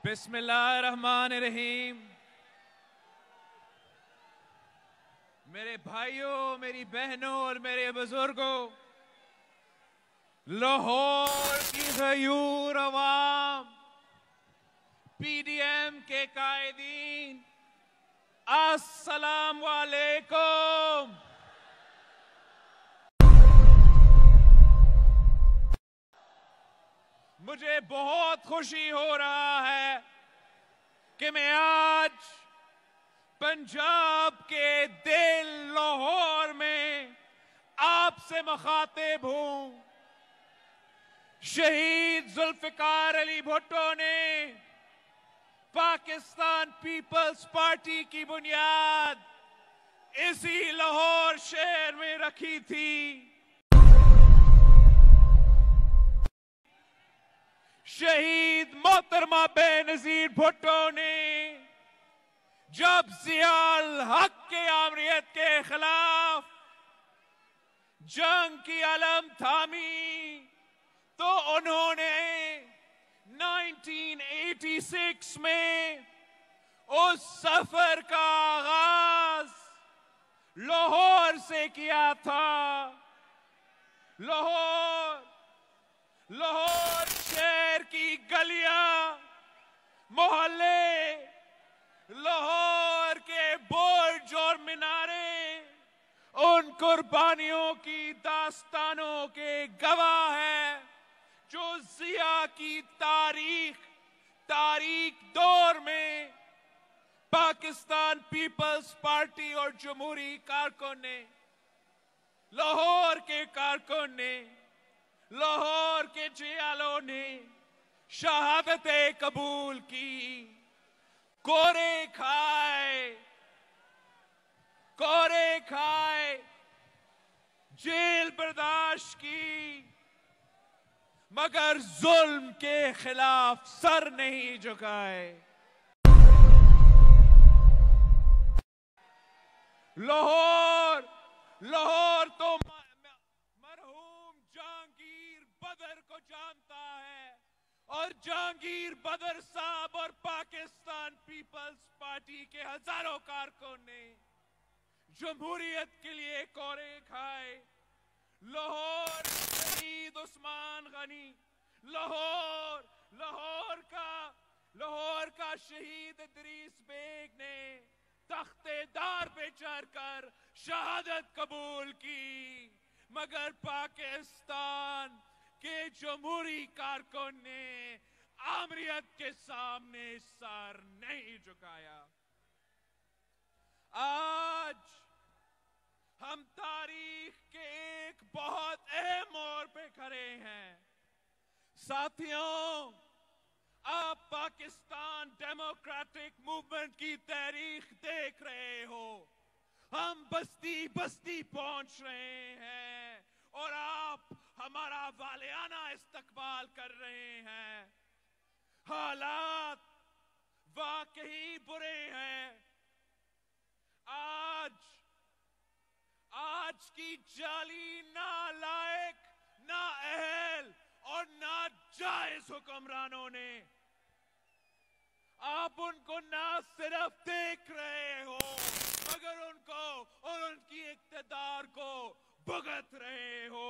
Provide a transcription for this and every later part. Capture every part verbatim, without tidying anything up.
बिस्मिल्लाहिर्रहमानिर्रहीम। मेरे भाइयों, मेरी बहनों और मेरे बुजुर्गों, लाहौर की गयूर अवाम, पीडीएम के कायदीन, अस्सलाम वालेकुम। मुझे बहुत खुशी हो रहा है कि मैं आज पंजाब के दिल लाहौर में आपसे मुखातिब हूं। शहीद जुल्फिकार अली भुट्टो ने पाकिस्तान पीपल्स पार्टी की बुनियाद इसी लाहौर शहर में रखी थी। शहीद मोहतरमा बेनजीर भुट्टो ने जब जियाल हक के आमरीत के खिलाफ जंग की अलम थामी तो उन्होंने उन्नीस सौ छियासी में उस सफर का आगाज लाहौर से किया था। लाहौर लाहौर शहर की गलियां, मोहल्ले, लाहौर के बुर्ज और मीनारे उन कुर्बानियों की दास्तानों के गवाह है जो जिया की तारीख तारीख दौर में पाकिस्तान पीपल्स पार्टी और जमहूरी कारकुन ने, लाहौर के कारकुन ने, लाहौर के जियालों ने शहादतें कबूल की, कोरे खाए कोरे खाए जेल बर्दाश्त की, मगर जुल्म के खिलाफ सर नहीं झुकाए। लाहौर लाहौर तो मरहूम जहांगीर बदर को जानता है और जहांगीर बदर साहब और पाकिस्तान पीपल्स पार्टी के हजारों कारकुन ने जमहूरियत के लिए कोरे खाए। लाहौर शहीद उस्मान गनी, लाहौर लाहौर का लाहौर का शहीद इदरीस बेग ने तख्तेदार पे चढ़कर शहादत कबूल की, मगर पाकिस्तान के जमहूरी कारकुन ने आमरीत के सामने सर नहीं झुकाया। आज हम तारीख के एक बहुत अहम मोड़ पे खड़े हैं। साथियों, आप पाकिस्तान डेमोक्रेटिक मूवमेंट की तारीख देख रहे हो। हम बस्ती बस्ती पहुंच रहे हैं और आप हमारा वालियाना इस्तकबाल कर रहे हैं। हालात वाकई बुरे हैं। आज आज की जाली नालायक, नाअहल और नाजायज हुक्मरानों ने आप उनको ना सिर्फ देख रहे हो मगर उनको और उनकी इक़्तिदार को भुगत रहे हो।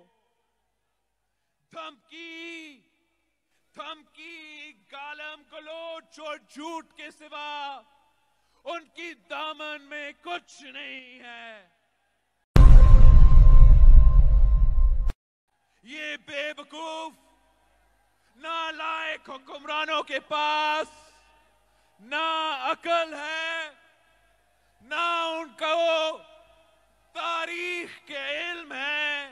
धमकी धमकी गालम गलोच और झूठ के सिवा उनकी दामन में कुछ नहीं है। ये बेवकूफ नालायक हुक्मरानों के पास ना अकल है, ना उनको तारीख के इल्म है।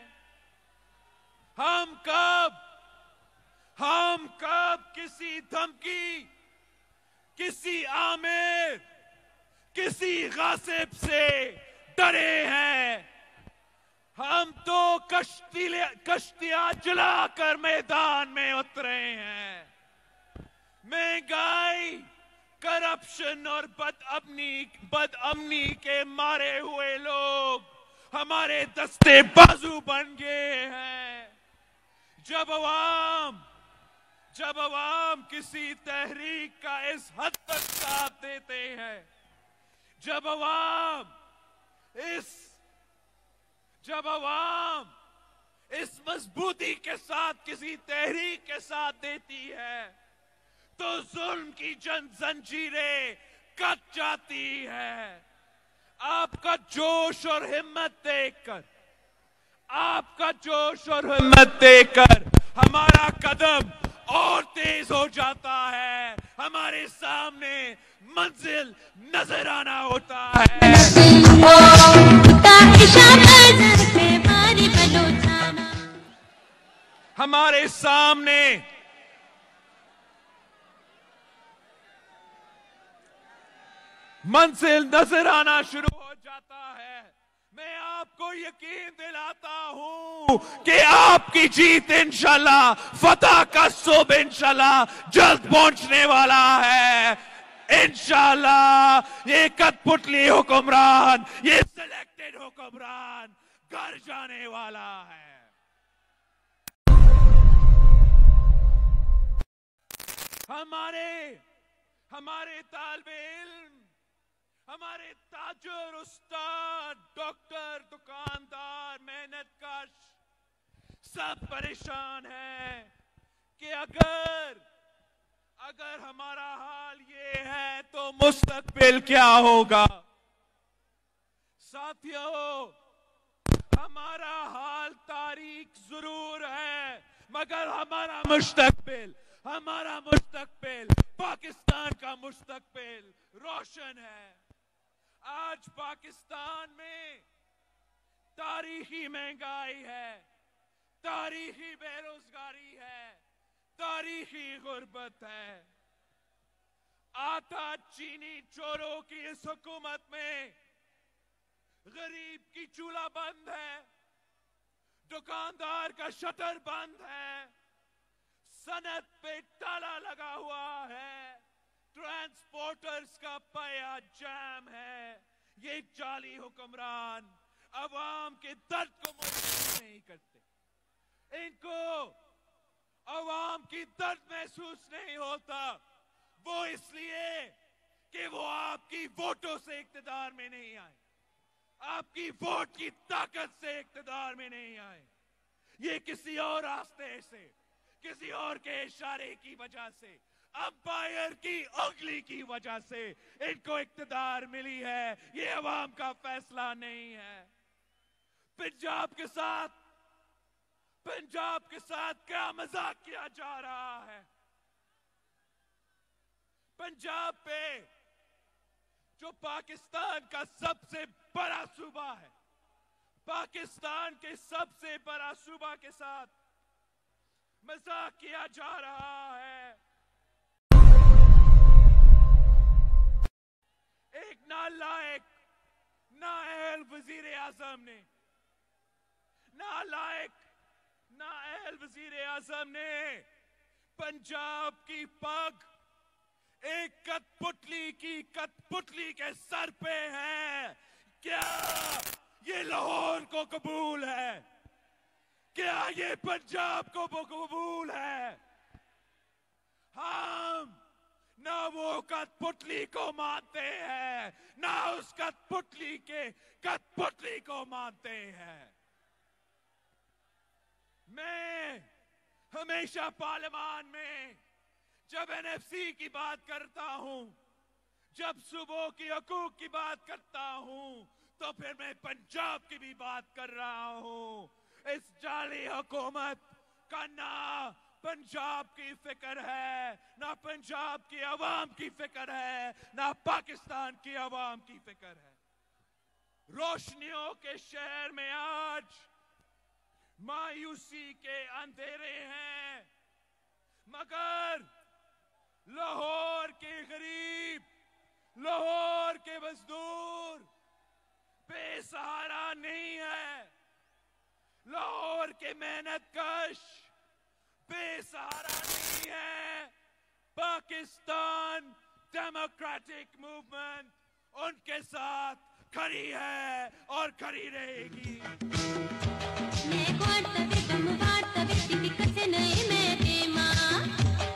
हम कब हम कब किसी धमकी, किसी आमिर, किसी गासिब से डरे हैं? हम तो कश्ती कश्तियां जलाकर मैदान में उतरे हैं। महंगाई, करप्शन और बदअमनी बदअमनी के मारे हुए लोग हमारे दस्ते बाजू बन गए हैं। जब अवाम जब अवाम किसी तहरीक का इस हद तक साथ देते हैं, जब अवाम इस जब अवाम इस मजबूती के साथ किसी तहरीक के साथ देती है, तो जुल्म की जन जंजीरें कट जाती है। आपका जोश और हिम्मत देखकर, आपका जोश और हिम्मत देखकर हमारा कदम और तेज हो जाता है, हमारे सामने मंजिल नजर आना होता है। हमारे सामने मंजिल नजर आना शुरू हो जाता है। मैं आपको यकीन दिलाता हूं कि आपकी जीत इंशाल्लाह, फतह का सुबह इंशाल्लाह जल्द पहुंचने वाला है। इंशाल्लाह ये कठपुतली हुक्मरान, ये सिलेक्टेड हुक्मरान घर जाने वाला है। हमारे हमारे तालिबे इल्म, हमारे ताजुर, उस्ताद, डॉक्टर, दुकानदार, मेहनतकश सब परेशान हैं कि अगर अगर हमारा हाल ये है तो मुस्तकबिल क्या होगा। साथियों, हमारा हाल तारीख जरूर है, मगर हमारा मुस्तकबिल हमारा मुस्तकबिल पाकिस्तान का मुस्तकबिल रोशन है। आज पाकिस्तान में तारीखी महंगाई है, तारीखी बेरोजगारी है, तारीखी गुर्बत है। आता चीनी चोरों की इस हुकूमत में गरीब की चूल्हा बंद है, दुकानदार का शटर बंद है, सनत पे ताला लगा हुआ है, ट्रांसपोर्टर्स का पाया जाम है। ये जाली हुक्मरान अवाम के दर्द को महसूस नहीं करते, इनको अवाम की दर्द महसूस नहीं होता। वो इसलिए कि वो आपकी वोटों से इक्तदार में नहीं आए, आपकी वोट की ताकत से इक्तदार में नहीं आए। ये किसी और रास्ते से, किसी और के इशारे की वजह से, अंपायर की उंगली की वजह से इनको इक्तदार मिली है। ये अवाम का फैसला नहीं है। पंजाब के साथ पंजाब के साथ क्या मजाक किया जा रहा है। पंजाब पे जो पाकिस्तान का सबसे बड़ा सूबा है, पाकिस्तान के सबसे बड़ा सूबा के साथ मजाक किया जा रहा है। एक नालायक नाअहल वजीर आजम ने नालायक नाअहल वजीर आजम ने पंजाब की पग एक कठपुतली की कठपुतली के सर पे है। क्या ये लाहौर को कबूल है? क्या ये पंजाब को कबूल है? हम ना वो कठपुतली को मानते हैं, ना उस कठपुतली के कठपुतली को मानते हैं। मैं हमेशा पार्लियामान में जब एन एफ सी की बात करता हूं, जब सूबों की हकूक की बात करता हूं, तो फिर मैं पंजाब की भी बात कर रहा हूं। इस जाली हुकूमत का ना पंजाब की फिक्र है, ना पंजाब की आवाम की फिक्र है, ना पाकिस्तान की आवाम की फिक्र है। रोशनियों के शहर में आज मायूसी के अंधेरे हैं, मगर लाहौर के गरीब, लाहौर के मजदूर बेसहारा नहीं है। लाहौर के मेहनतकश बेसहारा नहीं है। पाकिस्तान डेमोक्रेटिक मूवमेंट उनके साथ खड़ी है और खड़ी रहेगी। मैं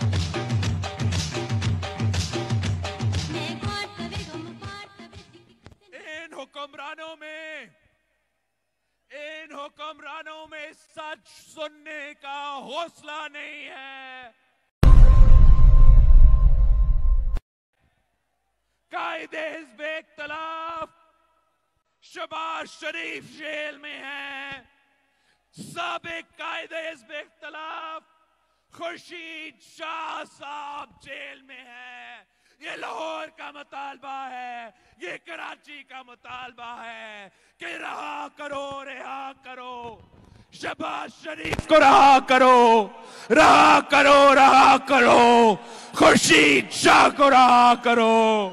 सुनने का हौसला नहीं है। कायदे हिज़्ब इख्तिलाफ शहबाज शरीफ जेल में है। साबिक कायदे हिज़्ब इख्तिलाफ खुर्शीद शाह साहब जेल में है। ये लाहौर का मुतालबा है, ये कराची का मुतालबा है कि रहा करो, रिहा करो, शहबाज शरीफ को रहा करो, रहा करो, रहा करो, खुर्शीद शाह को रहा करो।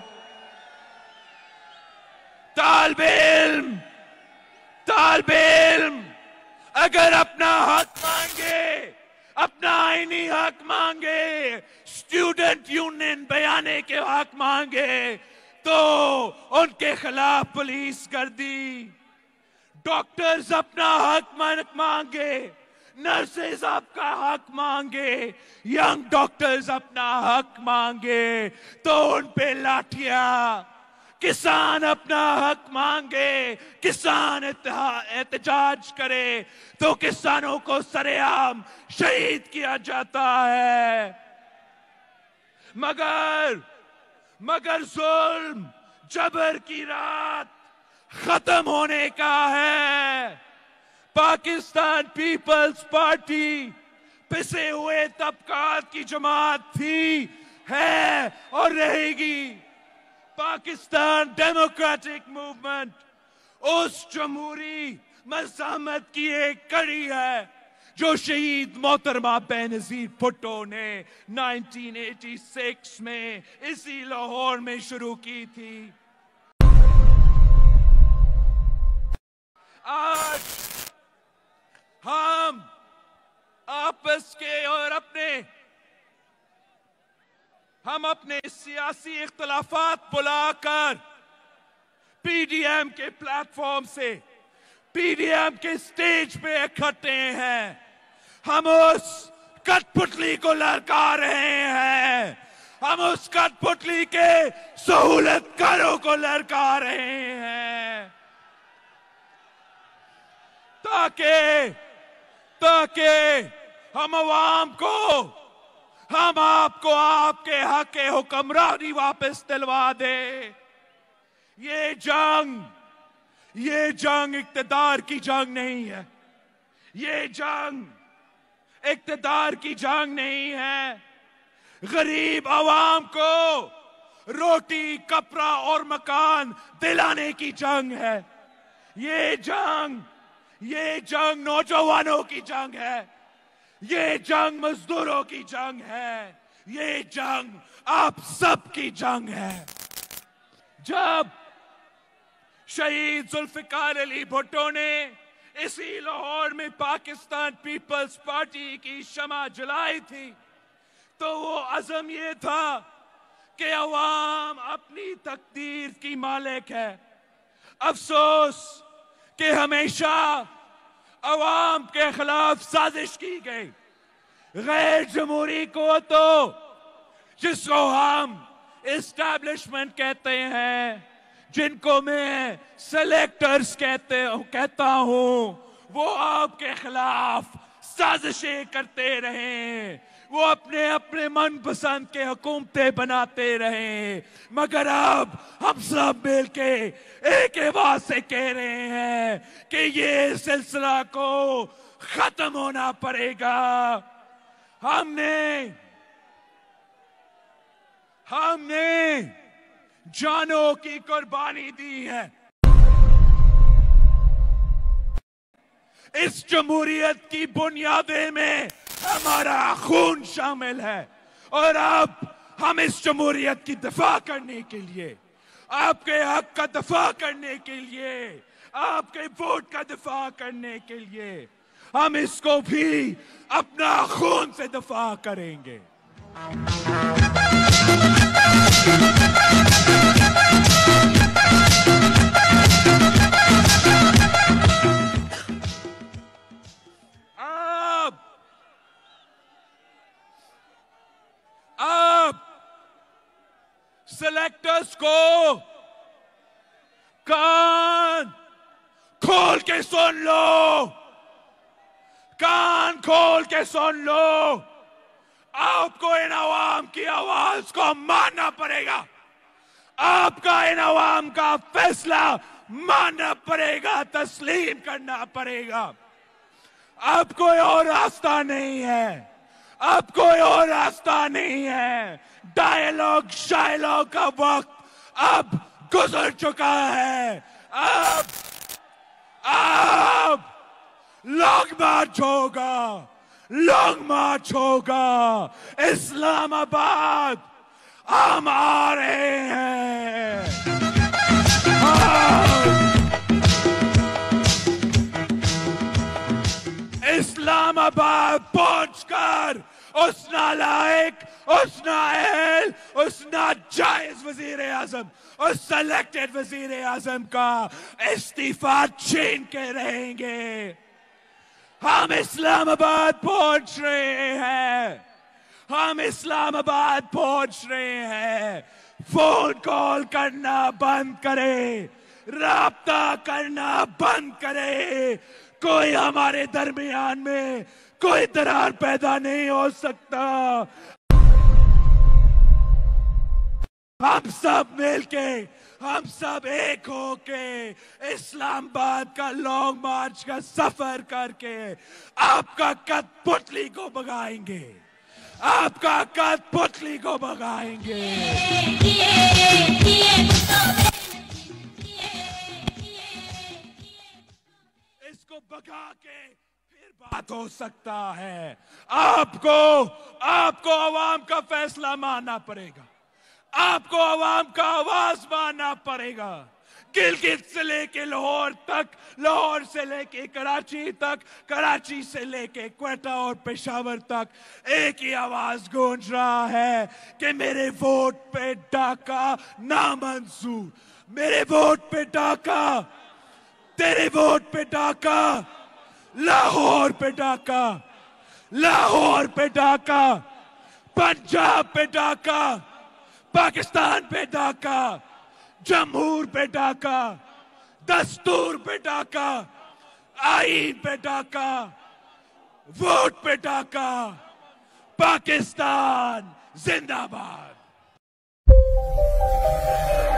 तालिबे इल्म, तालिबे इल्म अगर अपना हक मांगे, अपना आईनी हक मांगे, स्टूडेंट यूनियन बयाने के हक मांगे, तो उनके खिलाफ पुलिस कर दी। डॉक्टर्स अपना हक मांगे, नर्सेज आपका हक मांगे, यंग डॉक्टर्स अपना हक मांगे तो उन पे लाठियां। किसान अपना हक मांगे, किसान एहतजाज करे तो किसानों को सरेआम शहीद किया जाता है। मगर मगर जुल्म जबर की रात खत्म होने का है। पाकिस्तान पीपल्स पार्टी पिसे हुए तबकात की जमात थी, है और रहेगी। पाकिस्तान डेमोक्रेटिक मूवमेंट उस जमहूरी मज़ाहमत की एक कड़ी है जो शहीद मोहतरमा बेनज़ीर भुट्टो ने उन्नीस सौ छियासी में इसी लाहौर में शुरू की थी। आज हम आपस के और अपने हम अपने सियासी इख्तिलाफात बुलाकर पीडीएम के प्लेटफॉर्म से, पीडीएम के स्टेज पे इकट्ठे हैं। हम उस कठपुतली को लड़का रहे हैं, हम उस कठपुतली के सहूलतकारों को लड़का रहे हैं ताकि ताकि हम अवाम को, हम आपको आपके हक के हुक्मरानी वापस दिलवा दे। ये जंग ये जंग इक्तदार की जंग नहीं है, ये जंग इक्तदार की जंग नहीं है। गरीब आवाम को रोटी, कपड़ा और मकान दिलाने की जंग है। ये जंग ये जंग नौजवानों की जंग है, ये जंग मजदूरों की जंग है, ये जंग आप सब की जंग है। जब शहीद जुल्फिकार अली भुट्टो ने इसी लाहौर में पाकिस्तान पीपल्स पार्टी की शमा जलाई थी तो वो अज़म ये था कि अवाम अपनी तकदीर की मालिक है। अफसोस कि हमेशा अवाम के खिलाफ साजिश की गई। गैर जमहूरी को तो जिसको हम एस्टैब्लिशमेंट कहते हैं, जिनको मैं सेलेक्टर्स कहते कहता हूं, वो आपके खिलाफ साजिशें करते रहे, वो अपने अपने मनपसंद के हुकूमतें बनाते रहे। मगर अब हम सब मिलके एक आवाज से कह रहे हैं कि ये सिलसिला को खत्म होना पड़ेगा। हमने हमने जानों की कुर्बानी दी है, इस जमहूरियत की बुनियादें में हमारा खून शामिल है और अब हम इस जमहूरियत की दफा करने के लिए, आपके हक का दफा करने के लिए, आपके वोट का दफा करने के लिए हम इसको भी अपना खून से दफा करेंगे। अब अब सेलेक्टर्स को कान खोल के सुन लो। कान खोल के सुन लो, आपको इन अवाम की आवाज को मानना पड़ेगा, आपका इन अवाम का फैसला मानना पड़ेगा, तस्लीम करना पड़ेगा। अब कोई और रास्ता नहीं है, अब कोई और रास्ता नहीं है। डायलॉग शायलॉग का वक्त अब गुजर चुका है। अब अब लॉन्ग मार्च होगा, लॉन्ग मार्च होगा। इस्लामाबाद हम आ रहे हैं। इस्लामाबाद पहुंचकर उस नालायक, उस नाअहल, उस नाजायज वजीर आजम, उस सेलेक्टेड वजीर आजम का इस्तीफा छीन के रहेंगे। हम इस्लामाबाद पहुंच रहे हैं, हम इस्लामाबाद पहुंच रहे हैं। फोन कॉल करना बंद करें, राब्ता करना बंद करें। कोई हमारे दरमियान में कोई दरार पैदा नहीं हो सकता। हम सब मिलके, हम सब एक होके इस्लामाबाद का लॉन्ग मार्च का सफर करके आपका कठपुतली को भगाएंगे, आपका कठपुतली को भगाएंगे। इसको भगा के फिर बात हो सकता है। आपको आपको अवाम का फैसला मानना पड़ेगा, आपको अवाम का आवाज मानना पड़ेगा। गिलगित से लेके लाहौर तक, लाहौर से लेके कराची तक, कराची से लेके क्वेटा और पेशावर तक एक ही आवाज गूंज रहा है कि मेरे वोट पे डाका नामंजूर, मेरे वोट पे डाका, तेरे वोट पे डाका, लाहौर पे डाका, लाहौर पे डाका, पंजाब पे डाका, पाकिस्तान पे डाका, जमहूर पे डाका, दस्तूर पे डाका, आईन पे डाका, वोट पे डाका। पाकिस्तान जिंदाबाद।